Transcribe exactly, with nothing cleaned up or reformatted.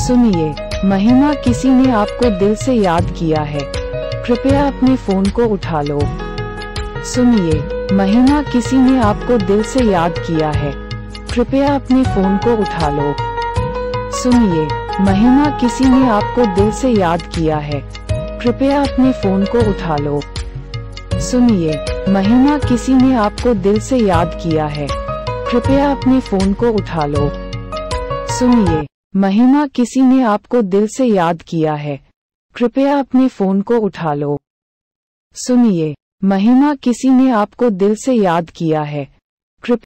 सुनिए, महिमा, किसी ने आपको दिल से याद किया है, कृपया अपने फोन को उठा लो। सुनिए, महिमा, किसी ने आपको दिल से याद किया है, कृपया अपने फोन को उठा लो। सुनिए, महिमा, किसी ने आपको दिल से याद किया है, कृपया अपने फोन को उठा लो। सुनिए, महिमा, किसी ने आपको दिल से याद किया है, कृपया अपने फोन को उठा लो। सुनिए, महिमा, किसी ने आपको दिल से याद किया है, कृपया अपने फोन को उठा लो। सुनिए, महिमा, किसी ने आपको दिल से याद किया है,